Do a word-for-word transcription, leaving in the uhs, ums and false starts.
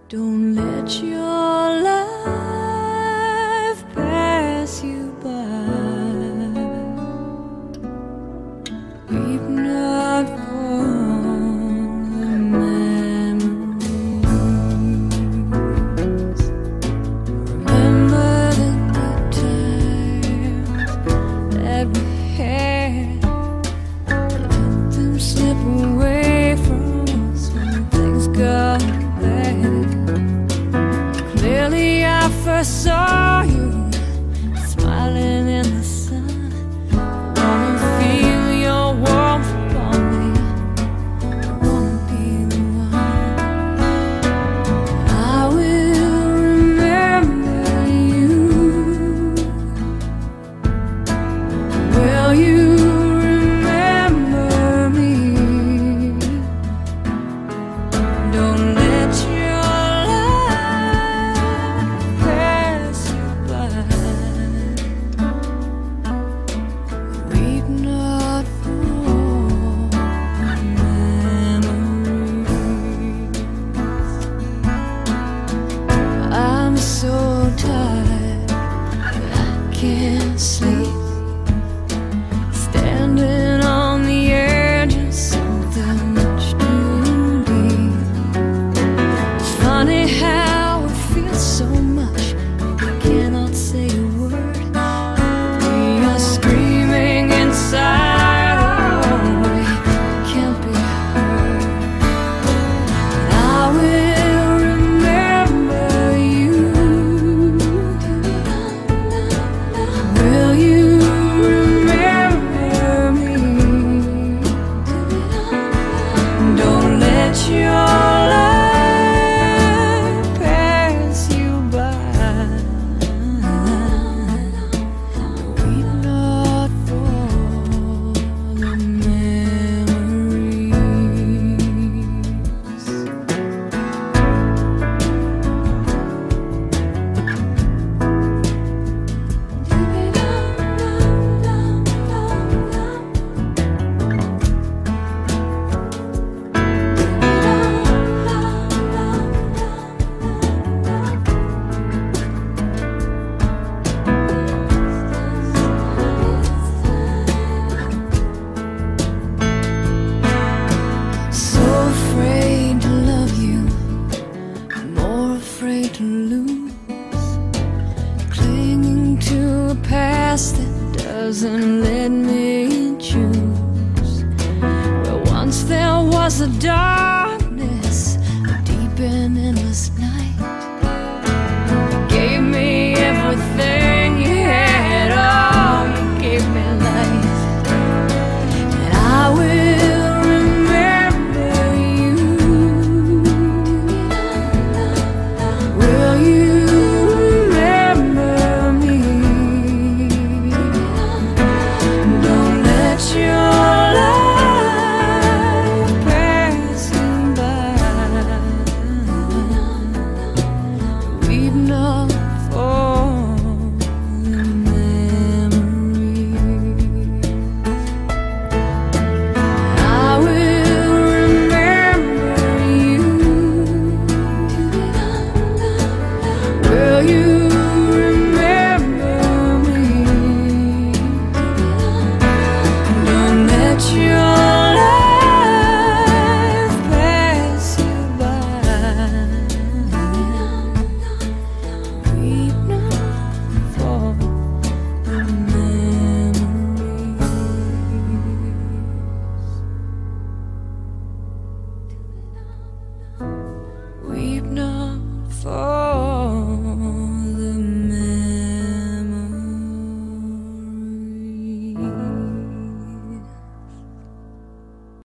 Don't let your life pass you by. Weep not for the memories. Remember the good times that we had. Let them slip away from us when things got bad. Clearly I first saw you smiling in the sun. I wanna feel your warmth upon me. I wanna be the one. I will remember you. Will you remember me? Don't let your so tired that I can't sleep, standing on the edge of something much too deep. It's funny how it feels so much, I cannot say a word. We are screaming inside, oh, we can't be heard. I will your life pass you by. Weep not for the memories. Afraid to lose, clinging to a past that doesn't let me choose. Where once there was a darkness, a deep and endless night.